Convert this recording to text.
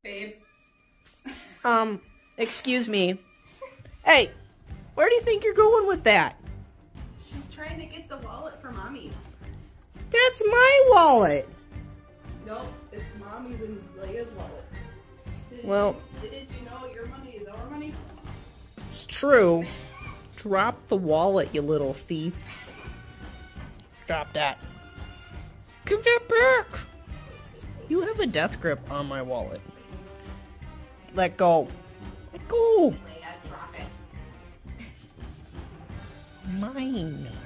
Babe. Excuse me. Hey, where do you think you're going with that? She's trying to get the wallet for Mommy. That's my wallet. Nope, it's Mommy's and Leia's wallet. Didn't you know your money is our money? It's true. Drop the wallet, you little thief. Drop that. Give that back. You have a death grip on my wallet. Let go. Let go. Leia, drop it. Mine.